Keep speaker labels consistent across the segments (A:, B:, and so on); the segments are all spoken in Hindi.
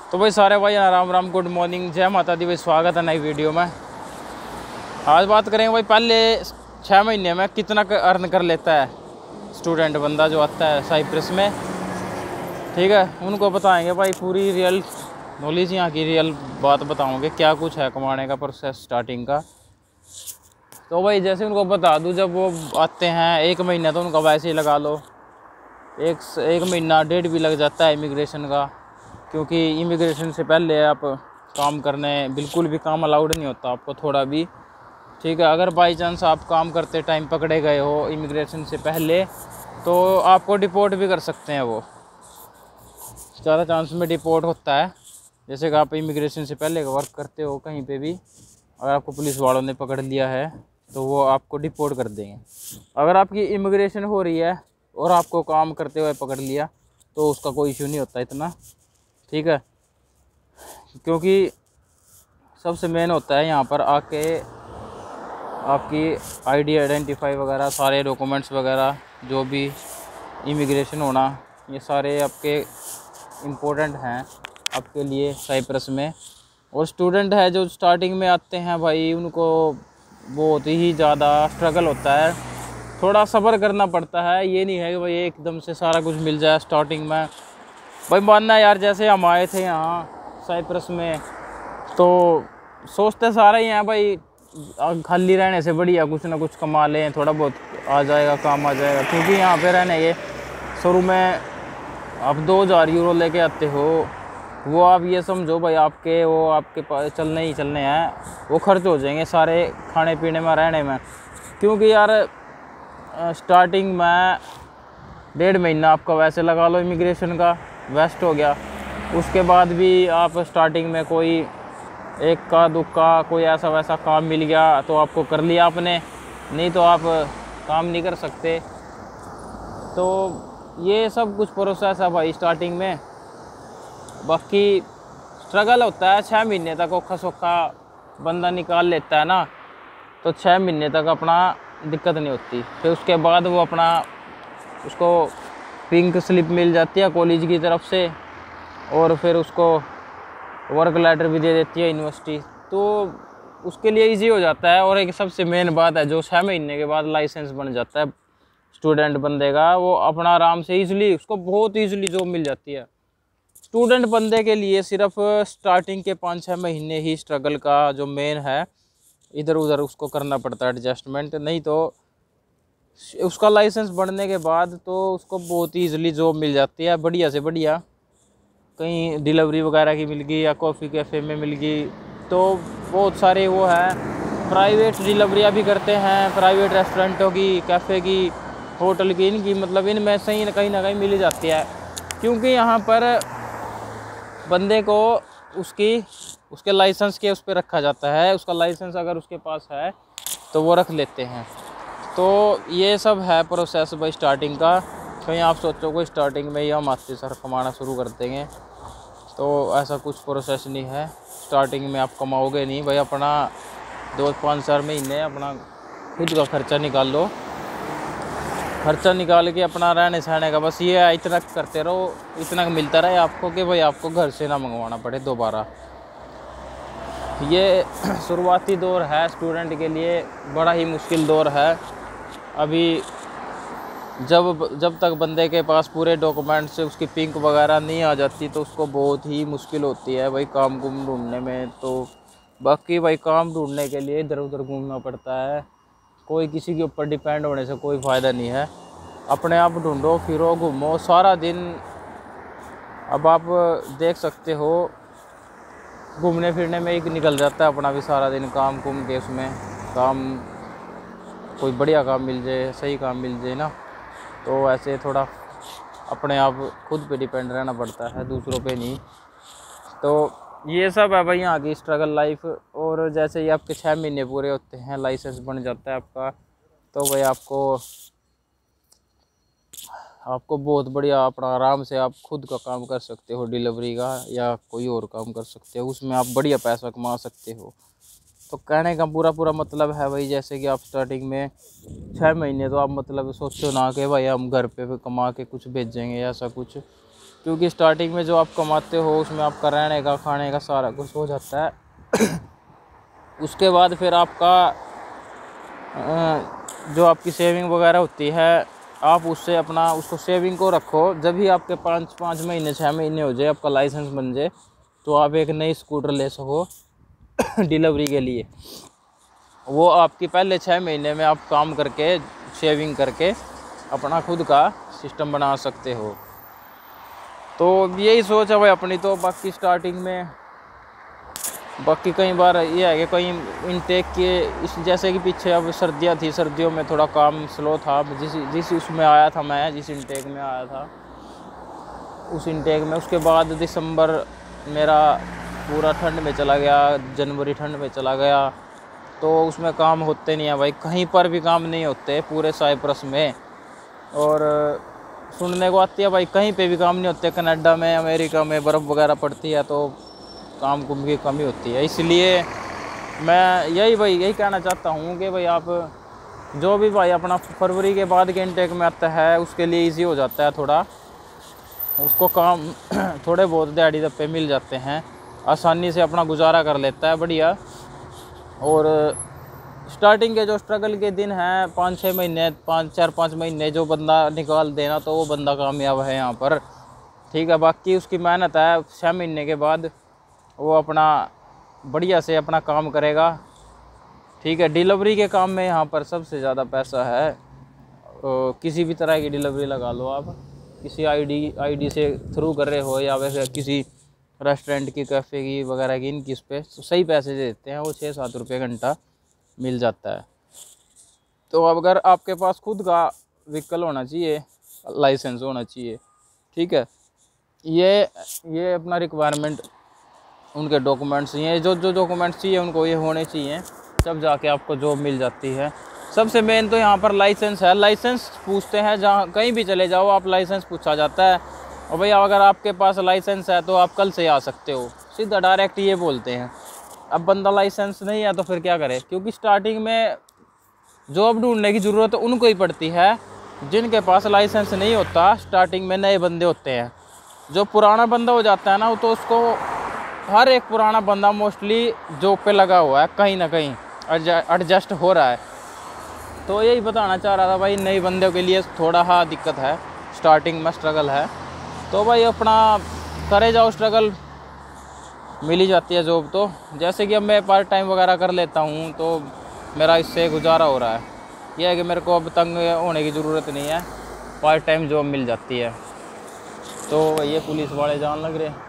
A: तो भाई सारे भाई राम राम, गुड मॉर्निंग, जय माता दी भाई। स्वागत है नई वीडियो में। आज बात करेंगे भाई पहले 6 महीने में कितना अर्न कर लेता है स्टूडेंट बंदा जो आता है साइप्रस में। ठीक है, उनको बताएंगे भाई पूरी रियल नॉलेज, यहाँ की रियल बात बताऊँगे क्या कुछ है कमाने का प्रोसेस स्टार्टिंग का। तो भाई जैसे उनको बता दूँ, जब वो आते हैं 1 महीना तो उनका वैसे ही लगा लो, एक महीना 1.5 भी लग जाता है इमिग्रेशन का, क्योंकि इमिग्रेशन से पहले आप काम करने बिल्कुल भी काम अलाउड नहीं होता आपको थोड़ा भी। ठीक है, अगर बाई चांस आप काम करते टाइम पकड़े गए हो इमिग्रेशन से पहले तो आपको डिपोर्ट भी कर सकते हैं। वो ज़्यादा चांस में डिपोर्ट होता है। जैसे कि आप इमिग्रेशन से पहले वर्क करते हो कहीं पे भी, अगर आपको पुलिस वालों ने पकड़ लिया है तो वो आपको डिपोर्ट कर देंगे। अगर आपकी इमिग्रेशन हो रही है और आपको काम करते हुए पकड़ लिया तो उसका कोई इशू नहीं होता इतना। ठीक है, क्योंकि सबसे मेन होता है यहाँ पर आके आपकी आईडी आइडेंटिफाई वगैरह, सारे डॉक्यूमेंट्स वगैरह जो भी इमिग्रेशन होना, ये सारे आपके इम्पोर्टेंट हैं आपके लिए साइप्रस में। और स्टूडेंट है जो स्टार्टिंग में आते हैं भाई, उनको बहुत ही ज़्यादा स्ट्रगल होता है, थोड़ा सब्र करना पड़ता है। ये नहीं है कि भाई एकदम से सारा कुछ मिल जाए स्टार्टिंग में। भाई मानना यार, जैसे हम आए थे यहाँ साइप्रस में तो सोचते सारे ही हैं भाई खाली रहने से बढ़िया कुछ ना कुछ कमा लें, थोड़ा बहुत आ जाएगा, काम आ जाएगा। क्योंकि यहाँ पे रहने के शुरू में आप 2000 यूरो लेके आते हो, वो आप ये समझो भाई आपके पास चलने ही चलने हैं, वो खर्च हो जाएंगे सारे खाने पीने में, रहने में। क्योंकि यार स्टार्टिंग में 1.5 महीना आपका वैसे लगा लो इमिग्रेशन का वेस्ट हो गया। उसके बाद भी आप स्टार्टिंग में कोई एक का दुक्का कोई ऐसा वैसा काम मिल गया तो आपको कर लिया आपने, नहीं तो आप काम नहीं कर सकते। तो ये सब कुछ प्रोसेस है भाई स्टार्टिंग में। बाकी स्ट्रगल होता है 6 महीने तक, औखा सौखा बंदा निकाल लेता है ना तो 6 महीने तक अपना दिक्कत नहीं होती। फिर उसके बाद वो अपना उसको पिंक स्लिप मिल जाती है कॉलेज की तरफ से, और फिर उसको वर्क लेटर भी दे देती है यूनिवर्सिटी, तो उसके लिए इजी हो जाता है। और एक सबसे मेन बात है, जो 6 महीने के बाद लाइसेंस बन जाता है स्टूडेंट बंदे का, वो अपना आराम से ईजिली उसको बहुत ईजिली जॉब मिल जाती है। स्टूडेंट बंदे के लिए सिर्फ स्टार्टिंग के 5-6 महीने ही स्ट्रगल का जो मेन है, इधर उधर उसको करना पड़ता है एडजस्टमेंट, नहीं तो उसका लाइसेंस बनने के बाद तो उसको बहुत ही ईजिली जॉब मिल जाती है, बढ़िया से बढ़िया। कहीं डिलीवरी वगैरह की मिल गई या कॉफ़ी कैफ़े में मिल गई, तो बहुत सारे वो है प्राइवेट डिलीवरियाँ भी करते हैं, प्राइवेट रेस्टोरेंटों की, कैफ़े की, होटल की, इनकी मतलब इनमें सही कहीं ना कहीं मिल जाती है। क्योंकि यहाँ पर बंदे को उसके लाइसेंस के उस पर रखा जाता है, उसका लाइसेंस अगर उसके पास है तो वो रख लेते हैं। तो ये सब है प्रोसेस भाई स्टार्टिंग का। कहीं आप सोचो कोई स्टार्टिंग में ही हम आते सर कमाना शुरू कर देंगे, तो ऐसा कुछ प्रोसेस नहीं है। स्टार्टिंग में आप कमाओगे नहीं भाई, अपना 2-5-4 महीने अपना खुद का खर्चा निकाल लो, खर्चा निकाल के अपना रहने सहने का बस ये है, इतना करते रहो, इतना मिलता रहे आपको कि भाई आपको घर से ना मंगवाना पड़े दोबारा। ये शुरुआती दौर है स्टूडेंट के लिए, बड़ा ही मुश्किल दौर है। अभी जब तक बंदे के पास पूरे डॉक्यूमेंट से उसकी पिंक वगैरह नहीं आ जाती तो उसको बहुत ही मुश्किल होती है भाई काम ढूंढने में। तो बाकी भाई काम ढूंढने के लिए इधर उधर घूमना पड़ता है, कोई किसी के ऊपर डिपेंड होने से कोई फ़ायदा नहीं है। अपने आप ढूंढो, फिरो, घूमो सारा दिन। अब आप देख सकते हो घूमने फिरने में एक निकल जाता है अपना भी सारा दिन, काम घूम के उसमें काम कोई बढ़िया काम मिल जाए, सही काम मिल जाए ना, तो ऐसे थोड़ा अपने आप खुद पे डिपेंड रहना पड़ता है, दूसरों पे नहीं। तो ये सब है भाई यहाँ की स्ट्रगल लाइफ। और जैसे ही आपके 6 महीने पूरे होते हैं, लाइसेंस बन जाता है आपका, तो भाई आपको बहुत बढ़िया अपना आराम से आप खुद का काम कर सकते हो, डिलीवरी का या कोई और काम कर सकते हो, उसमें आप बढ़िया पैसा कमा सकते हो। तो कहने का पूरा मतलब है भाई, जैसे कि आप स्टार्टिंग में 6 महीने तो आप मतलब सोचो ना कि भाई हम घर पे कमा के कुछ भेजेंगे ऐसा कुछ, क्योंकि स्टार्टिंग में जो आप कमाते हो उसमें आपका रहने का खाने का सारा कुछ हो जाता है। उसके बाद फिर आपका जो आपकी सेविंग वगैरह होती है, आप उससे अपना उसको सेविंग को रखो। जब भी आपके 5 महीने 6 महीने हो जाए, आपका लाइसेंस बन जाए, तो आप एक नई स्कूटर ले सको डिलीवरी के लिए। वो आपकी पहले 6 महीने में आप काम करके सेविंग करके अपना खुद का सिस्टम बना सकते हो। तो यही सोच है भाई अपनी। तो बाकी स्टार्टिंग में बाकी कई बार ये है कि कहीं इनटेक के इस जैसे कि पीछे अब सर्दियाँ थी, सर्दियों में थोड़ा काम स्लो था। जिस उसमें आया था मैं, जिस इनटेक में आया था उस इनटेक में, उसके बाद दिसंबर मेरा पूरा ठंड में चला गया, जनवरी ठंड में चला गया। तो उसमें काम होते नहीं है भाई, कहीं पर भी काम नहीं होते पूरे साइप्रस में। और सुनने को आती है भाई कहीं पे भी काम नहीं होते। कनाडा में, अमेरिका में बर्फ़ वगैरह पड़ती है तो काम की कमी होती है। इसलिए मैं यही कहना चाहता हूँ कि भाई आप जो भी भाई अपना फरवरी के बाद के इनटेक में आता है उसके लिए इजी हो जाता है थोड़ा, उसको काम थोड़े बहुत दिहाड़ी दप्पे मिल जाते हैं, आसानी से अपना गुजारा कर लेता है बढ़िया। और स्टार्टिंग के जो स्ट्रगल के दिन हैं 5-6 महीने, 4-5 महीने जो बंदा निकाल देना तो वो बंदा कामयाब है यहाँ पर, ठीक है। बाकी उसकी मेहनत है, 6 महीने के बाद वो अपना बढ़िया से अपना काम करेगा, ठीक है। डिलीवरी के काम में यहाँ पर सबसे ज़्यादा पैसा है। किसी भी तरह की डिलीवरी लगा लो आप, किसी आईडी से थ्रू कर रहे हो या वैसे किसी रेस्टोरेंट की, कैफ़े की वगैरह की, इनकी इस पर सही पैसे देते हैं वो, 6-7 रुपये घंटा मिल जाता है। तो अगर आपके पास खुद का व्हीकल होना चाहिए, लाइसेंस होना चाहिए, ठीक है। ये अपना रिक्वायरमेंट, उनके डॉक्यूमेंट्स, ये जो डॉक्यूमेंट्स चाहिए उनको ये होने चाहिए, तब जाके आपको जॉब मिल जाती है। सबसे मेन तो यहाँ पर लाइसेंस है। लाइसेंस पूछते हैं, जहाँ कहीं भी चले जाओ आप लाइसेंस पूछा जाता है। और भैया अगर आपके पास लाइसेंस है तो आप कल से आ सकते हो, सीधा डायरेक्ट ये बोलते हैं। अब बंदा लाइसेंस नहीं है तो फिर क्या करे, क्योंकि स्टार्टिंग में जॉब ढूंढने की ज़रूरत उनको ही पड़ती है जिनके पास लाइसेंस नहीं होता। स्टार्टिंग में नए बंदे होते हैं, जो पुराना बंदा हो जाता है ना, तो उसको हर एक पुराना बंदा मोस्टली जॉब पे लगा हुआ है, कहीं ना कहीं एडजस्ट हो रहा है। तो यही बताना चाह रहा था भाई, नए बंदों के लिए थोड़ा हाँ दिक्कत है, स्टार्टिंग में स्ट्रगल है। तो भाई अपना करे जाओ स्ट्रगल, मिल ही जाती है जॉब। तो जैसे कि अब मैं पार्ट टाइम वगैरह कर लेता हूँ तो मेरा इससे गुजारा हो रहा है। यह है कि मेरे को अब तंग होने की ज़रूरत नहीं है, पार्ट टाइम जॉब मिल जाती है। तो ये पुलिस वाले जान लग रहे,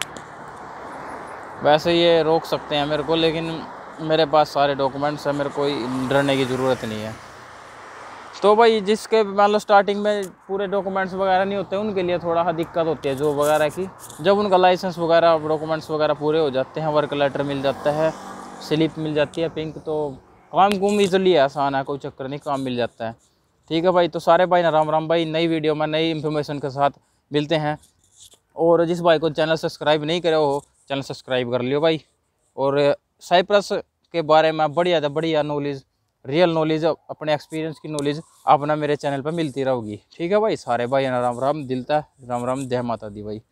A: वैसे ये रोक सकते हैं मेरे को, लेकिन मेरे पास सारे डॉक्यूमेंट्स हैं, मेरे को डरने की ज़रूरत नहीं है। तो भाई जिसके मान लो स्टार्टिंग में पूरे डॉक्यूमेंट्स वगैरह नहीं होते, उनके लिए थोड़ा सा दिक्कत होती है जॉब वगैरह की। जब उनका लाइसेंस वगैरह, डॉक्यूमेंट्स वगैरह पूरे हो जाते हैं, वर्क लेटर मिल जाता है, स्लिप मिल जाती है पिंक, तो काम कुम ईज़िली आसान है, कोई चक्कर नहीं, काम मिल जाता है, ठीक है भाई। तो सारे भाई ना राम राम भाई, नई वीडियो में नई इन्फॉर्मेशन के साथ मिलते हैं। और जिस भाई को चैनल सब्सक्राइब नहीं करे हो, चैनल सब्सक्राइब कर लियो भाई। और साइप्रस के बारे में बढ़िया नॉलेज, रियल नॉलेज, अपने एक्सपीरियंस की नॉलेज अपना मेरे चैनल पर मिलती रहेगी, ठीक है भाई। सारे भाई ना राम राम, दिलता राम राम, जय माता दी भाई।